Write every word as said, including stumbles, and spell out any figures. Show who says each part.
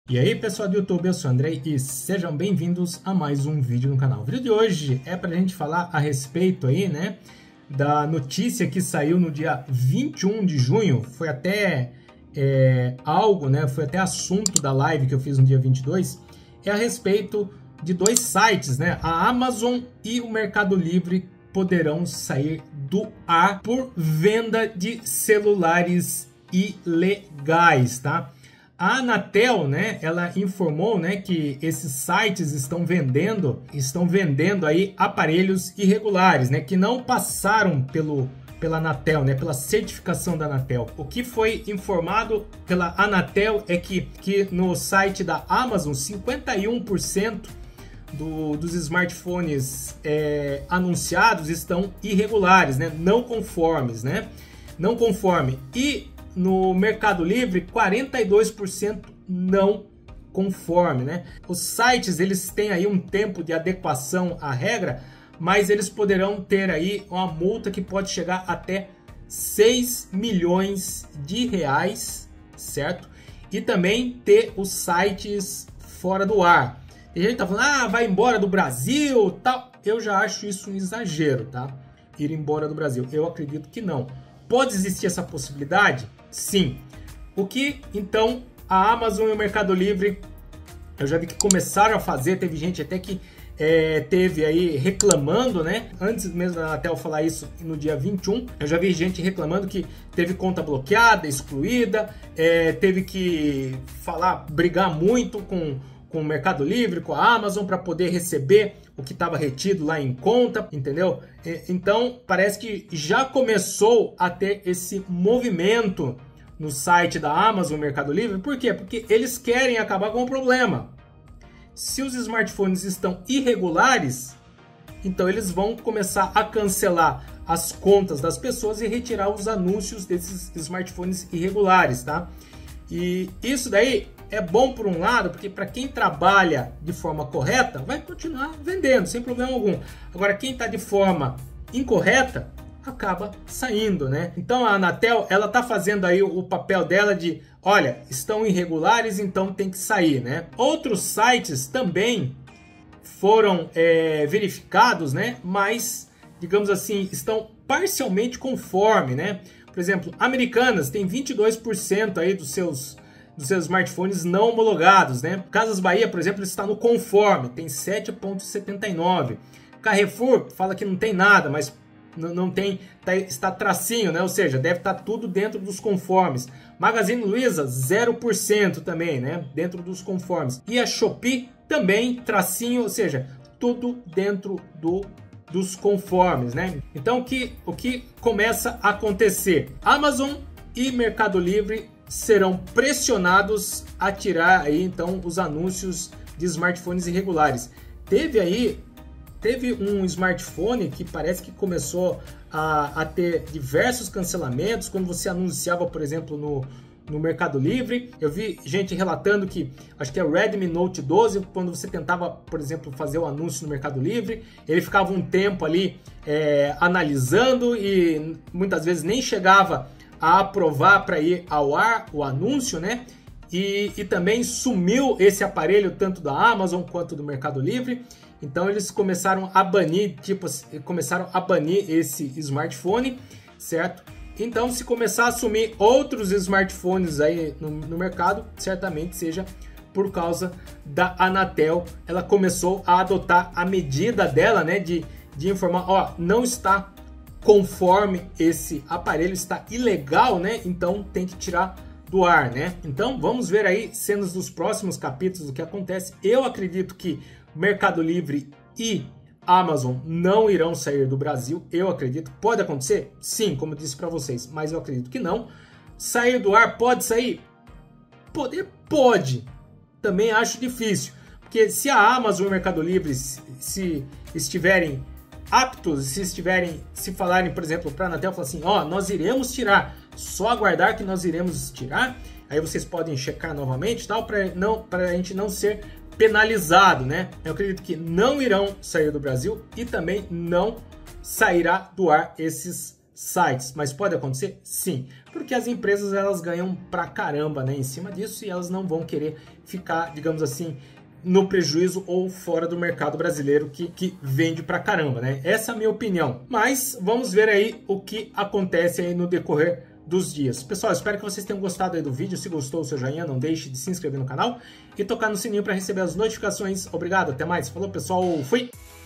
Speaker 1: E aí pessoal do YouTube, eu sou o Andrei e sejam bem-vindos a mais um vídeo no canal. O vídeo de hoje é para a gente falar a respeito aí, né, da notícia que saiu no dia vinte e um de junho, foi até é, algo, né, foi até assunto da live que eu fiz no dia vinte e dois, é a respeito de dois sites, né, a Amazon e o Mercado Livre poderão sair do ar por venda de celulares ilegais, tá? A Anatel, né, ela informou, né, que esses sites estão vendendo, estão vendendo aí aparelhos irregulares, né, que não passaram pelo pela Anatel, né, pela certificação da Anatel. O que foi informado pela Anatel é que, que no site da Amazon, cinquenta e um por cento do, dos smartphones é, anunciados estão irregulares, né, não conformes, né, não conforme. E no Mercado Livre, quarenta e dois por cento não conforme, né? Os sites, eles têm aí um tempo de adequação à regra, mas eles poderão ter aí uma multa que pode chegar até seis milhões de reais, certo? E também ter os sites fora do ar. Tem gente que tá falando, ah, vai embora do Brasil, tal. Eu já acho isso um exagero, tá? Ir embora do Brasil. Eu acredito que não. Pode existir essa possibilidade? Sim. O que, então, a Amazon e o Mercado Livre, eu já vi que começaram a fazer, teve gente até que é, teve aí reclamando, né? Antes mesmo da Anatel falar isso no dia vinte e um, eu já vi gente reclamando que teve conta bloqueada, excluída, é, teve que falar, brigar muito com, com o Mercado Livre, com a Amazon, para poder receber o que estava retido lá em conta, entendeu? Então, parece que já começou a ter esse movimento no site da Amazon, Mercado Livre. Por quê? Porque eles querem acabar com o problema. Se os smartphones estão irregulares, então eles vão começar a cancelar as contas das pessoas e retirar os anúncios desses smartphones irregulares, tá? E isso daí é bom por um lado, porque para quem trabalha de forma correta, vai continuar vendendo, sem problema algum. Agora, quem está de forma incorreta, acaba saindo, né? Então, a Anatel, ela tá fazendo aí o papel dela de, olha, estão irregulares, então tem que sair, né? Outros sites também foram é, verificados, né? Mas, digamos assim, estão parcialmente conforme, né? Por exemplo, Americanas tem vinte e dois por cento aí dos seus dos seus smartphones não homologados, né? Casas Bahia, por exemplo, está no conforme, tem sete vírgula setenta e nove. Carrefour fala que não tem nada, mas não tem, tá, está tracinho, né? Ou seja, deve estar tudo dentro dos conformes. Magazine Luiza, zero por cento também, né? Dentro dos conformes. E a Shopee também, tracinho, ou seja, tudo dentro do dos conformes, né? Então, o que, o que começa a acontecer? Amazon e Mercado Livre serão pressionados a tirar aí então os anúncios de smartphones irregulares. Teve aí, teve um smartphone que parece que começou a, a ter diversos cancelamentos quando você anunciava, por exemplo, no, no Mercado Livre. Eu vi gente relatando que, acho que é o Redmi Note doze, quando você tentava, por exemplo, fazer o anúncio no Mercado Livre, ele ficava um tempo ali é, analisando e muitas vezes nem chegava a aprovar para ir ao ar o anúncio, né? E, e também sumiu esse aparelho tanto da Amazon quanto do Mercado Livre. Então eles começaram a banir, tipo, começaram a banir esse smartphone, certo? Então, se começar a sumir outros smartphones aí no, no mercado, certamente seja por causa da Anatel. Ela começou a adotar a medida dela, né? De, de informar, ó, não está conforme esse aparelho, está ilegal, né? Então tem que tirar do ar, né? Então vamos ver aí cenas dos próximos capítulos do que acontece. Eu acredito que Mercado Livre e Amazon não irão sair do Brasil. Eu acredito. Pode acontecer? Sim, como eu disse para vocês, mas eu acredito que não. Sair do ar pode sair? Poder pode. Também acho difícil, porque se a Amazon e o Mercado Livre se estiverem aptos, se estiverem, se falarem, por exemplo, para a Anatel, falar assim, ó, oh, nós iremos tirar, só aguardar que nós iremos tirar, aí vocês podem checar novamente, tal, para não, para a gente não ser penalizado, né? Eu acredito que não irão sair do Brasil e também não sairá do ar esses sites. Mas pode acontecer? Sim, porque as empresas elas ganham pra caramba, né, em cima disso, e elas não vão querer ficar, digamos assim, no prejuízo ou fora do mercado brasileiro que, que vende pra caramba, né? Essa é a minha opinião. Mas vamos ver aí o que acontece aí no decorrer dos dias. Pessoal, espero que vocês tenham gostado aí do vídeo. Se gostou, o seu joinha, não deixe de se inscrever no canal e tocar no sininho para receber as notificações. Obrigado, até mais. Falou, pessoal. Fui!